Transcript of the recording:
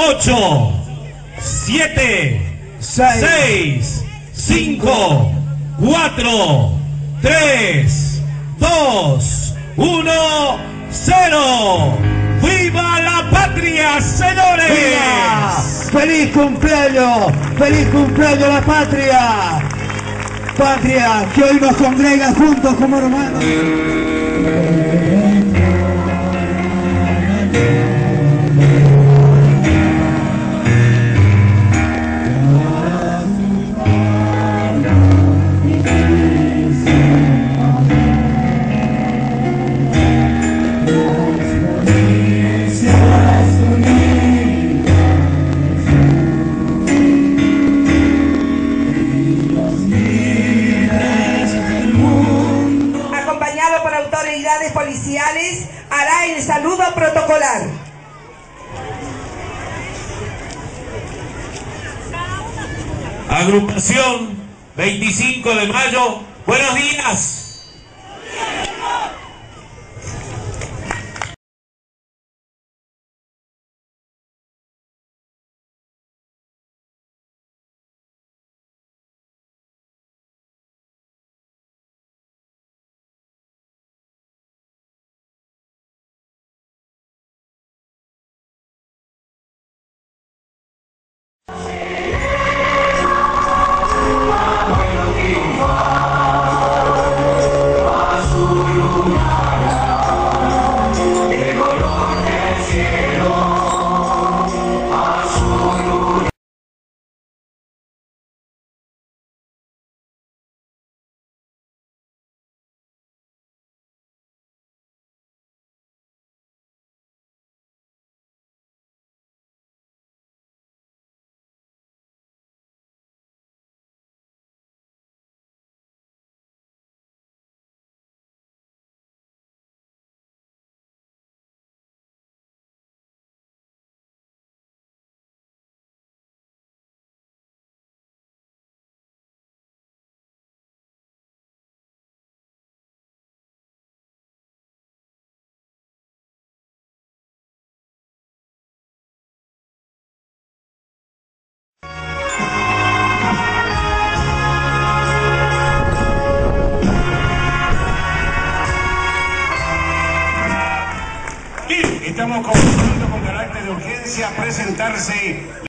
8, 7, 6, 5, 4, 3, 2, 1, 0. ¡Viva la patria, señores! ¡Viva! ¡Feliz cumpleaños! ¡Feliz cumpleaños a la patria! Patria que hoy nos congrega juntos como hermanos. Policiales, hará el saludo protocolar. Agrupación 25 de mayo, buenos días. Estamos convocando con carácter de urgencia a presentarse